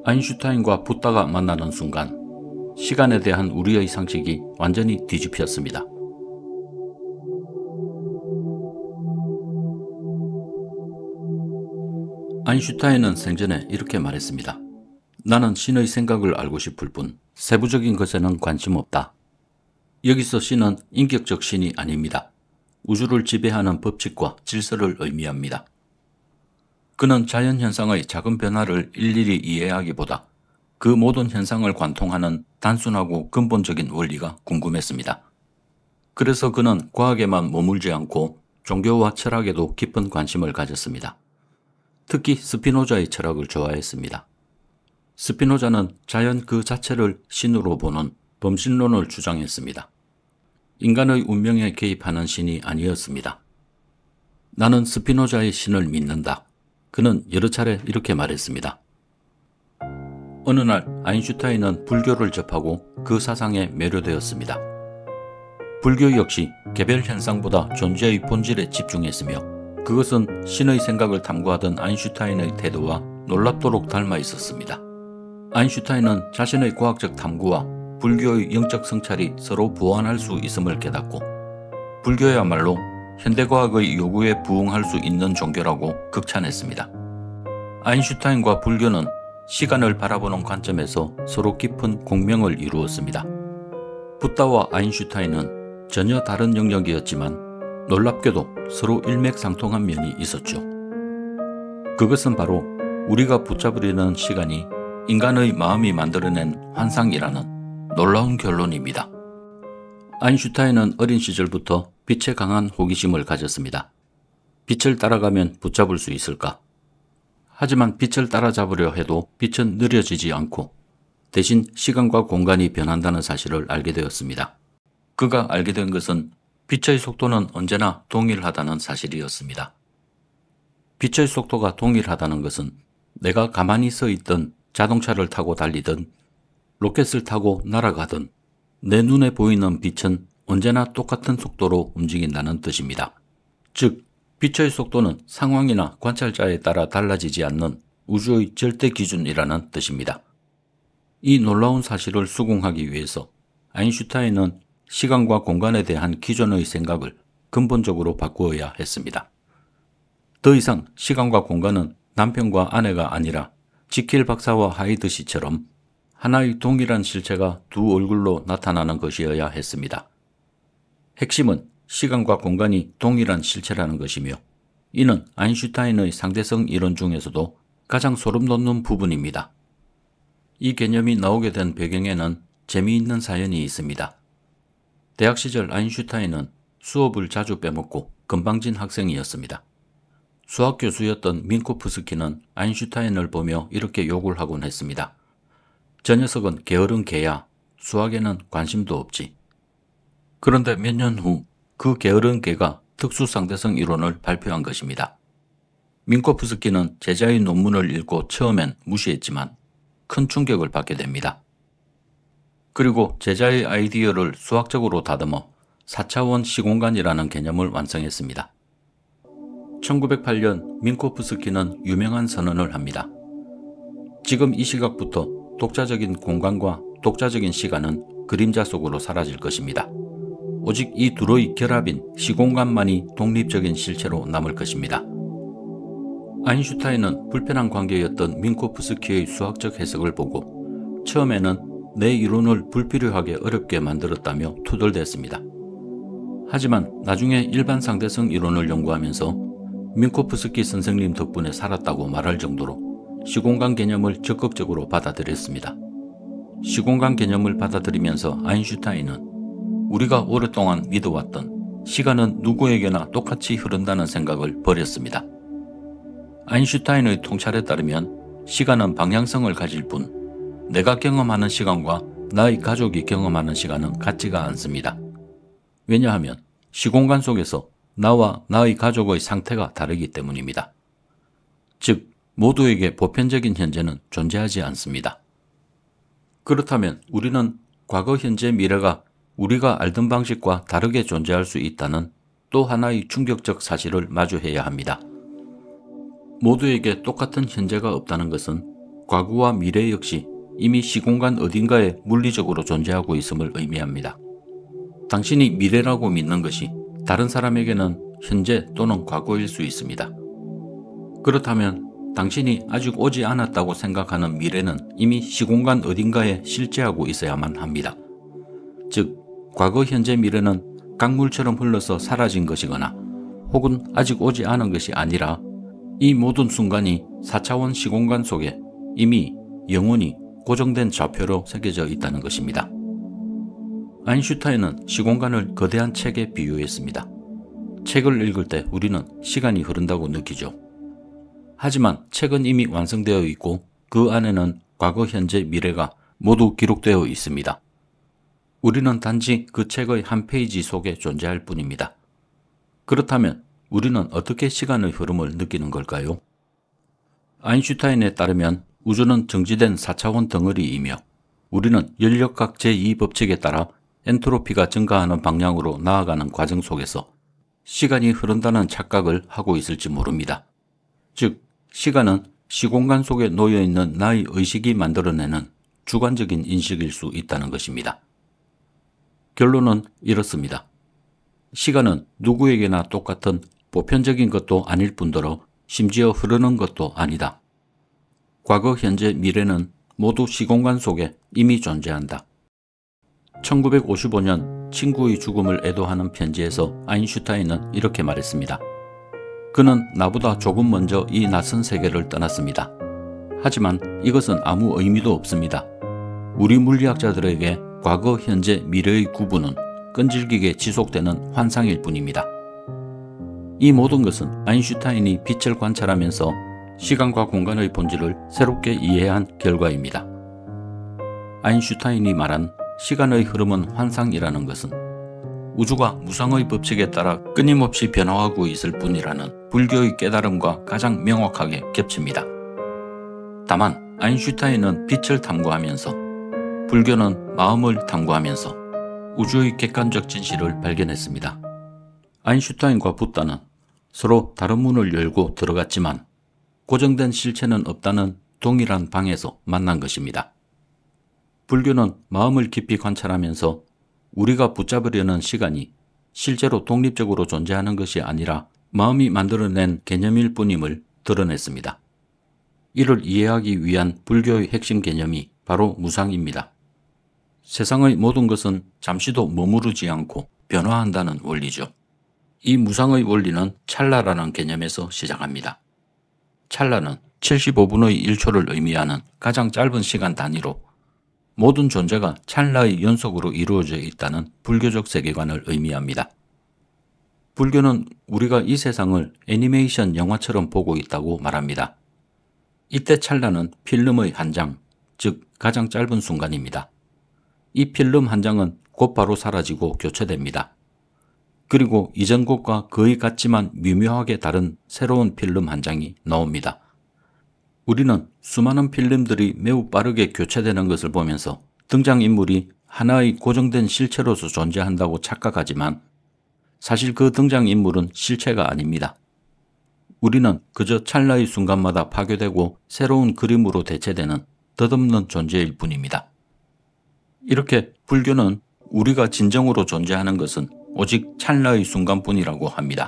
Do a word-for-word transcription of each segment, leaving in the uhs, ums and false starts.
아인슈타인과 붓다가 만나는 순간 시간에 대한 우리의 상식이 완전히 뒤집혔습니다. 아인슈타인은 생전에 이렇게 말했습니다. 나는 신의 생각을 알고 싶을 뿐 세부적인 것에는 관심 없다. 여기서 신은 인격적 신이 아닙니다. 우주를 지배하는 법칙과 질서를 의미합니다. 그는 자연현상의 작은 변화를 일일이 이해하기보다 그 모든 현상을 관통하는 단순하고 근본적인 원리가 궁금했습니다. 그래서 그는 과학에만 머물지 않고 종교와 철학에도 깊은 관심을 가졌습니다. 특히 스피노자의 철학을 좋아했습니다. 스피노자는 자연 그 자체를 신으로 보는 범신론을 주장했습니다. 인간의 운명에 개입하는 신이 아니었습니다. 나는 스피노자의 신을 믿는다. 그는 여러 차례 이렇게 말했습니다. 어느 날 아인슈타인은 불교를 접하고 그 사상에 매료되었습니다. 불교 역시 개별 현상보다 존재의 본질에 집중했으며 그것은 신의 생각을 탐구하던 아인슈타인의 태도와 놀랍도록 닮아 있었습니다. 아인슈타인은 자신의 과학적 탐구와 불교의 영적 성찰이 서로 보완할 수 있음을 깨닫고 불교야말로 현대과학의 요구에 부응할 수 있는 종교라고 극찬했습니다. 아인슈타인과 불교는 시간을 바라보는 관점에서 서로 깊은 공명을 이루었습니다. 붓다와 아인슈타인은 전혀 다른 영역이었지만 놀랍게도 서로 일맥상통한 면이 있었죠. 그것은 바로 우리가 붙잡으려는 시간이 인간의 마음이 만들어낸 환상이라는 놀라운 결론입니다. 아인슈타인은 어린 시절부터 빛에 강한 호기심을 가졌습니다. 빛을 따라가면 붙잡을 수 있을까? 하지만 빛을 따라잡으려 해도 빛은 느려지지 않고 대신 시간과 공간이 변한다는 사실을 알게 되었습니다. 그가 알게 된 것은 빛의 속도는 언제나 동일하다는 사실이었습니다. 빛의 속도가 동일하다는 것은 내가 가만히 서 있던 자동차를 타고 달리든 로켓을 타고 날아가든 내 눈에 보이는 빛은 언제나 똑같은 속도로 움직인다는 뜻입니다. 즉, 빛의 속도는 상황이나 관찰자에 따라 달라지지 않는 우주의 절대 기준이라는 뜻입니다. 이 놀라운 사실을 수긍하기 위해서 아인슈타인은 시간과 공간에 대한 기존의 생각을 근본적으로 바꾸어야 했습니다. 더 이상 시간과 공간은 남편과 아내가 아니라 지킬 박사와 하이드 씨처럼 하나의 동일한 실체가 두 얼굴로 나타나는 것이어야 했습니다. 핵심은 시간과 공간이 동일한 실체라는 것이며 이는 아인슈타인의 상대성 이론 중에서도 가장 소름 돋는 부분입니다. 이 개념이 나오게 된 배경에는 재미있는 사연이 있습니다. 대학 시절 아인슈타인은 수업을 자주 빼먹고 건방진 학생이었습니다. 수학 교수였던 민코프스키는 아인슈타인을 보며 이렇게 욕을 하곤 했습니다. 저 녀석은 게으른 개야. 수학에는 관심도 없지. 그런데 몇 년 후 그 게으른 개가 특수상대성 이론을 발표한 것입니다. 민코프스키는 제자의 논문을 읽고 처음엔 무시했지만 큰 충격을 받게 됩니다. 그리고 제자의 아이디어를 수학적으로 다듬어 사 차원 시공간이라는 개념을 완성했습니다. 천구백팔 년 민코프스키는 유명한 선언을 합니다. 지금 이 시각부터 독자적인 공간과 독자적인 시간은 그림자 속으로 사라질 것입니다. 오직 이 둘의 결합인 시공간만이 독립적인 실체로 남을 것입니다. 아인슈타인은 불편한 관계였던 민코프스키의 수학적 해석을 보고 처음에는 내 이론을 불필요하게 어렵게 만들었다며 투덜댔습니다. 하지만 나중에 일반 상대성 이론을 연구하면서 민코프스키 선생님 덕분에 살았다고 말할 정도로 시공간 개념을 적극적으로 받아들였습니다. 시공간 개념을 받아들이면서 아인슈타인은 우리가 오랫동안 믿어왔던 시간은 누구에게나 똑같이 흐른다는 생각을 버렸습니다. 아인슈타인의 통찰에 따르면 시간은 방향성을 가질 뿐 내가 경험하는 시간과 나의 가족이 경험하는 시간은 같지가 않습니다. 왜냐하면 시공간 속에서 나와 나의 가족의 상태가 다르기 때문입니다. 즉, 모두에게 보편적인 현재는 존재하지 않습니다. 그렇다면 우리는 과거, 현재, 미래가 우리가 알던 방식과 다르게 존재할 수 있다는 또 하나의 충격적 사실을 마주해야 합니다. 모두에게 똑같은 현재가 없다는 것은 과거와 미래 역시 이미 시공간 어딘가에 물리적으로 존재하고 있음을 의미합니다. 당신이 미래라고 믿는 것이 다른 사람에게는 현재 또는 과거일 수 있습니다. 그렇다면 당신이 아직 오지 않았다고 생각하는 미래는 이미 시공간 어딘가에 실제하고 있어야만 합니다. 즉, 과거, 현재, 미래는 강물처럼 흘러서 사라진 것이거나 혹은 아직 오지 않은 것이 아니라 이 모든 순간이 사 차원 시공간 속에 이미 영원히 고정된 좌표로 새겨져 있다는 것입니다. 아인슈타인은 시공간을 거대한 책에 비유했습니다. 책을 읽을 때 우리는 시간이 흐른다고 느끼죠. 하지만 책은 이미 완성되어 있고 그 안에는 과거, 현재, 미래가 모두 기록되어 있습니다. 우리는 단지 그 책의 한 페이지 속에 존재할 뿐입니다. 그렇다면 우리는 어떻게 시간의 흐름을 느끼는 걸까요? 아인슈타인에 따르면 우주는 정지된 사 차원 덩어리이며 우리는 열역학 제이 법칙에 따라 엔트로피가 증가하는 방향으로 나아가는 과정 속에서 시간이 흐른다는 착각을 하고 있을지 모릅니다. 즉, 시간은 시공간 속에 놓여있는 나의 의식이 만들어내는 주관적인 인식일 수 있다는 것입니다. 결론은 이렇습니다. 시간은 누구에게나 똑같은 보편적인 것도 아닐 뿐더러 심지어 흐르는 것도 아니다. 과거, 현재, 미래는 모두 시공간 속에 이미 존재한다. 천구백오십오 년 친구의 죽음을 애도하는 편지에서 아인슈타인은 이렇게 말했습니다. 그는 나보다 조금 먼저 이 낯선 세계를 떠났습니다. 하지만 이것은 아무 의미도 없습니다. 우리 물리학자들에게 과거, 현재, 미래의 구분은 끈질기게 지속되는 환상일 뿐입니다. 이 모든 것은 아인슈타인이 빛을 관찰하면서 시간과 공간의 본질을 새롭게 이해한 결과입니다. 아인슈타인이 말한 시간의 흐름은 환상이라는 것은 우주가 무상의 법칙에 따라 끊임없이 변화하고 있을 뿐이라는 불교의 깨달음과 가장 명확하게 겹칩니다. 다만 아인슈타인은 빛을 탐구하면서 불교는 마음을 탐구하면서 우주의 객관적 진실을 발견했습니다. 아인슈타인과 붓다는 서로 다른 문을 열고 들어갔지만 고정된 실체는 없다는 동일한 방에서 만난 것입니다. 불교는 마음을 깊이 관찰하면서 우리가 붙잡으려는 시간이 실제로 독립적으로 존재하는 것이 아니라 마음이 만들어낸 개념일 뿐임을 드러냈습니다. 이를 이해하기 위한 불교의 핵심 개념이 바로 무상입니다. 세상의 모든 것은 잠시도 머무르지 않고 변화한다는 원리죠. 이 무상의 원리는 찰나라는 개념에서 시작합니다. 찰나는 칠십오 분의 일 초를 의미하는 가장 짧은 시간 단위로 모든 존재가 찰나의 연속으로 이루어져 있다는 불교적 세계관을 의미합니다. 불교는 우리가 이 세상을 애니메이션 영화처럼 보고 있다고 말합니다. 이때 찰나는 필름의 한 장, 즉 가장 짧은 순간입니다. 이 필름 한 장은 곧바로 사라지고 교체됩니다. 그리고 이전 것과 거의 같지만 미묘하게 다른 새로운 필름 한 장이 나옵니다. 우리는 수많은 필름들이 매우 빠르게 교체되는 것을 보면서 등장인물이 하나의 고정된 실체로서 존재한다고 착각하지만 사실 그 등장인물은 실체가 아닙니다. 우리는 그저 찰나의 순간마다 파괴되고 새로운 그림으로 대체되는 덧없는 존재일 뿐입니다. 이렇게 불교는 우리가 진정으로 존재하는 것은 오직 찰나의 순간뿐이라고 합니다.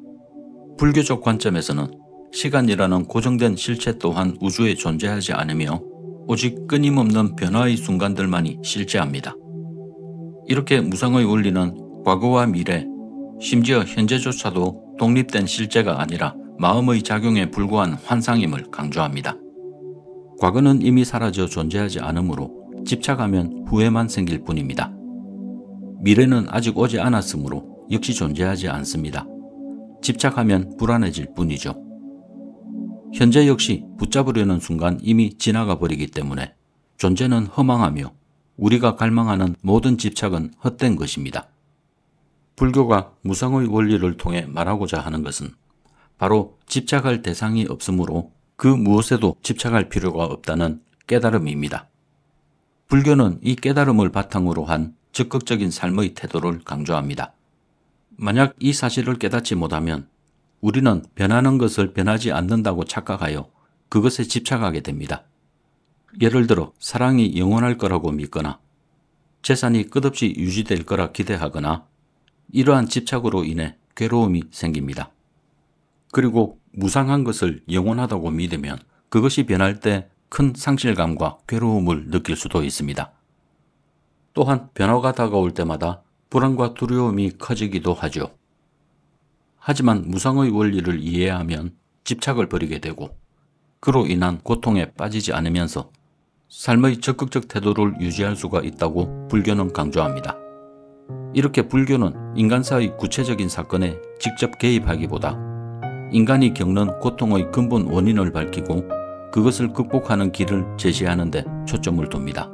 불교적 관점에서는 시간이라는 고정된 실체 또한 우주에 존재하지 않으며 오직 끊임없는 변화의 순간들만이 실제합니다. 이렇게 무상의 원리는 과거와 미래, 심지어 현재조차도 독립된 실제가 아니라 마음의 작용에 불과한 환상임을 강조합니다. 과거는 이미 사라져 존재하지 않으므로 집착하면 후회만 생길 뿐입니다. 미래는 아직 오지 않았으므로 역시 존재하지 않습니다. 집착하면 불안해질 뿐이죠. 현재 역시 붙잡으려는 순간 이미 지나가 버리기 때문에 존재는 허망하며 우리가 갈망하는 모든 집착은 헛된 것입니다. 불교가 무상의 원리를 통해 말하고자 하는 것은 바로 집착할 대상이 없으므로 그 무엇에도 집착할 필요가 없다는 깨달음입니다. 불교는 이 깨달음을 바탕으로 한 적극적인 삶의 태도를 강조합니다. 만약 이 사실을 깨닫지 못하면 우리는 변하는 것을 변하지 않는다고 착각하여 그것에 집착하게 됩니다. 예를 들어 사랑이 영원할 거라고 믿거나 재산이 끝없이 유지될 거라 기대하거나 이러한 집착으로 인해 괴로움이 생깁니다. 그리고 무상한 것을 영원하다고 믿으면 그것이 변할 때 큰 상실감과 괴로움을 느낄 수도 있습니다. 또한 변화가 다가올 때마다 불안과 두려움이 커지기도 하죠. 하지만 무상의 원리를 이해하면 집착을 버리게 되고 그로 인한 고통에 빠지지 않으면서 삶의 적극적 태도를 유지할 수가 있다고 불교는 강조합니다. 이렇게 불교는 인간사의 구체적인 사건에 직접 개입하기보다 인간이 겪는 고통의 근본 원인을 밝히고 그것을 극복하는 길을 제시하는 데 초점을 둡니다.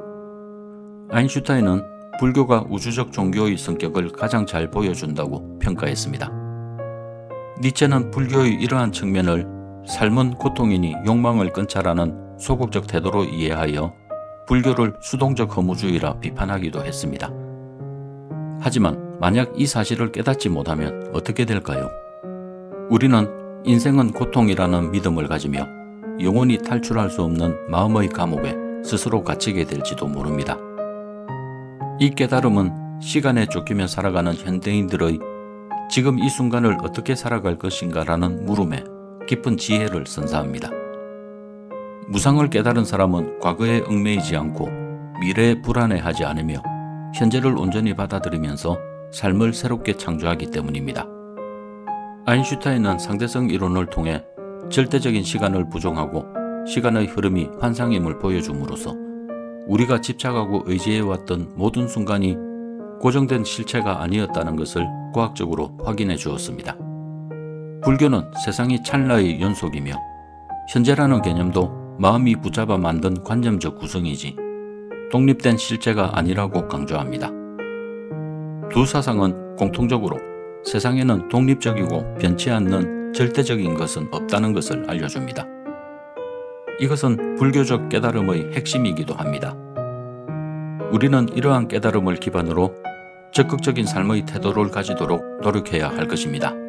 아인슈타인은 불교가 우주적 종교의 성격을 가장 잘 보여준다고 평가했습니다. 니체는 불교의 이러한 측면을 삶은 고통이니 욕망을 끊자라는 소극적 태도로 이해하여 불교를 수동적 허무주의라 비판하기도 했습니다. 하지만 만약 이 사실을 깨닫지 못하면 어떻게 될까요? 우리는 인생은 고통이라는 믿음을 가지며 영원히 탈출할 수 없는 마음의 감옥에 스스로 갇히게 될지도 모릅니다. 이 깨달음은 시간에 쫓기며 살아가는 현대인들의 지금 이 순간을 어떻게 살아갈 것인가라는 물음에 깊은 지혜를 선사합니다. 무상을 깨달은 사람은 과거에 얽매이지 않고 미래에 불안해하지 않으며 현재를 온전히 받아들이면서 삶을 새롭게 창조하기 때문입니다. 아인슈타인은 상대성 이론을 통해 절대적인 시간을 부정하고 시간의 흐름이 환상임을 보여줌으로써 우리가 집착하고 의지해왔던 모든 순간이 고정된 실체가 아니었다는 것을 과학적으로 확인해 주었습니다. 불교는 세상이 찰나의 연속이며 현재라는 개념도 마음이 붙잡아 만든 관념적 구성이지 독립된 실체가 아니라고 강조합니다. 두 사상은 공통적으로 세상에는 독립적이고 변치 않는 절대적인 것은 없다는 것을 알려줍니다. 이것은 불교적 깨달음의 핵심이기도 합니다. 우리는 이러한 깨달음을 기반으로 적극적인 삶의 태도를 가지도록 노력해야 할 것입니다.